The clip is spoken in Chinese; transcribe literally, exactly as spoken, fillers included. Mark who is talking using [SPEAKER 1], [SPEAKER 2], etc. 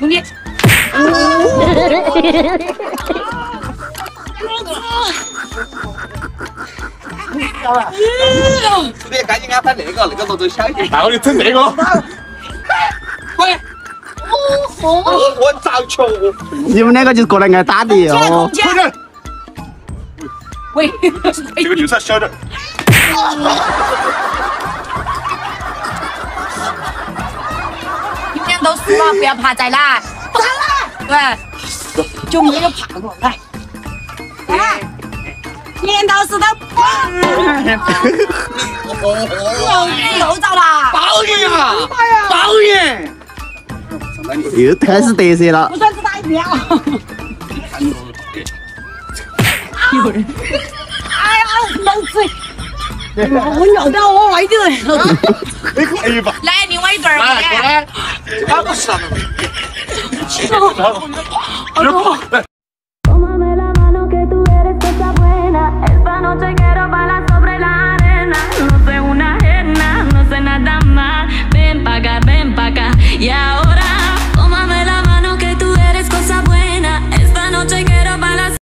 [SPEAKER 1] 兄弟。
[SPEAKER 2] 兄弟，赶紧安排那个，那个动作小一点。
[SPEAKER 3] 然后你整这个。
[SPEAKER 2] 快！我我着球。
[SPEAKER 4] 你们两个就过来挨打的哦。
[SPEAKER 3] 快点！
[SPEAKER 1] 喂，
[SPEAKER 3] 这个就是要小点。
[SPEAKER 1] 你们俩都输了，不要怕，再来。再来。对，就没有怕过，来。来。剪刀石头布。又着了。
[SPEAKER 2] 报应啊！报应！
[SPEAKER 4] 又开始得瑟了。
[SPEAKER 1] 不算只打一票。有人。哎呀，老子！我尿到我外地人了。
[SPEAKER 3] 你可以吧？
[SPEAKER 1] 来，另外一段儿。
[SPEAKER 2] 来，过来。他不是。
[SPEAKER 3] 来。